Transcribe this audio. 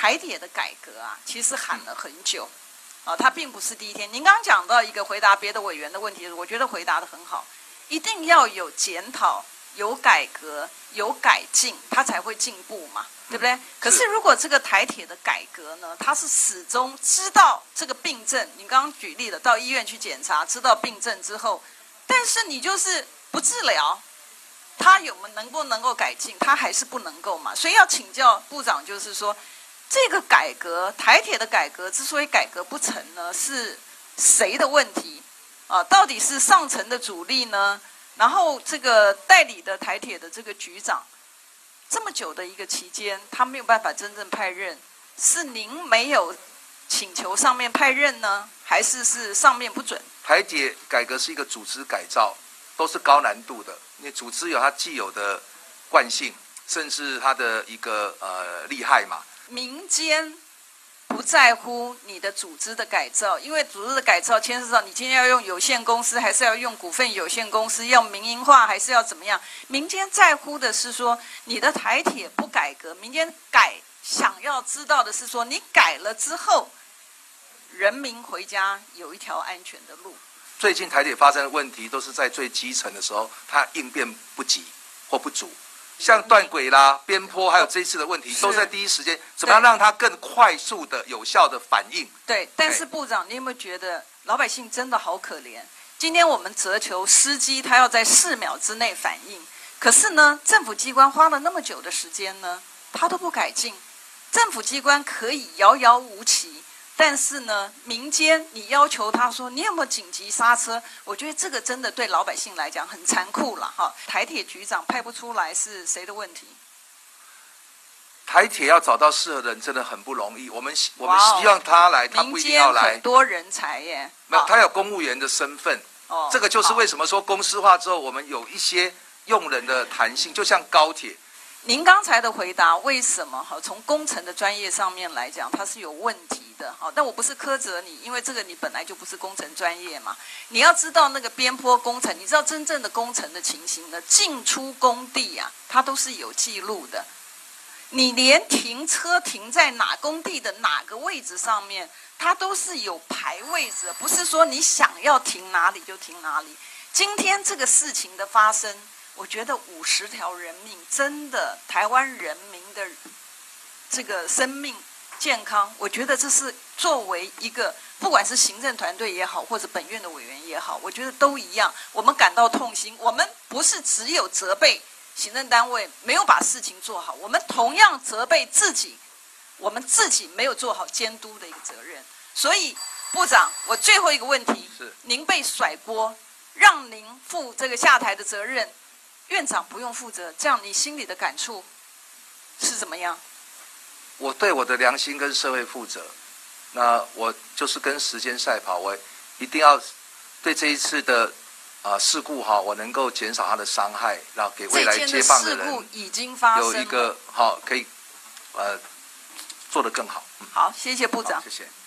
台铁的改革啊，其实喊了很久，它并不是第一天。您刚刚讲到一个回答别的委员的问题，我觉得回答得很好，一定要有检讨、有改革、有改进，它才会进步嘛，对不对？可是如果这个台铁的改革呢，它是始终知道这个病症，你刚刚举例了，到医院去检查，知道病症之后，但是你就是不治疗。他能不能够改进？他还是不能够嘛，所以要请教部长，就是说，这个改革，台铁的改革之所以改革不成呢，是谁的问题？到底是上层的主力呢？然后这个代理的台铁的这个局长，这么久的一个期间，他没有办法真正派任，是您没有请求上面派任呢，还是上面不准？ 台铁改革是一个组织改造，都是高难度的。因为组织有它既有的惯性，甚至它的一个厉害嘛。 民间不在乎你的组织的改造，因为组织的改造牵涉到你今天要用有限公司，还是要用股份有限公司，要民营化还是要怎么样？民间在乎的是说你的台铁不改革，民间想要知道的是说你改了之后，人民回家有一条安全的路。 最近台铁发生的问题都是在最基层的时候，它应变不及或不足，像断轨啦、边坡，还有这一次的问题，都在第一时间，怎么样让它更快速的、有效的反应？ 对，但是部长，你有没有觉得老百姓真的好可怜？今天我们责求司机他要在4秒之内反应，可是呢，政府机关花了那么久的时间呢，他都不改进。政府机关可以遥遥无期。但是呢，民间你要求他说你有没有紧急刹车？我觉得这个真的对老百姓来讲很残酷了哈。台铁局长派不出来是谁的问题？ 台铁要找到适合的人真的很不容易。我们希望他来，他不一定要来。 民间很多人才耶。 没有，他有公务员的身份。这个就是为什么说公司化之后，我们有一些用人的弹性，就像高铁。 您刚才的回答为什么从工程的专业上面来讲，它是有问题的。但我不是苛责你，因为这个你本来就不是工程专业嘛。你要知道那个边坡工程，你知道真正的工程的情形呢，进出工地啊，它都是有记录的。你连停车停在哪工地的哪个位置上面，它都是有排位置的，不是说你想要停哪里就停哪里。今天这个事情的发生，我觉得50条人命，真的台湾人民的这个生命健康，我觉得这是作为一个不管是行政团队也好，或者本院的委员也好，我觉得都一样，我们感到痛心。我们不是只有责备行政单位没有把事情做好，我们同样责备自己，我们自己没有做好监督的一个责任。所以部长，我最后一个问题是，您被甩锅，让您负这个下台的责任，院长不用负责，这样你心里的感触是怎么样？ 我对我的良心跟社会负责，那我就是跟时间赛跑，我一定要对这一次的事故我能够减少它的伤害，然后给未来接棒的人这件事故已经发生了， 有一个可以做得更好。 好，谢谢部长， 谢谢。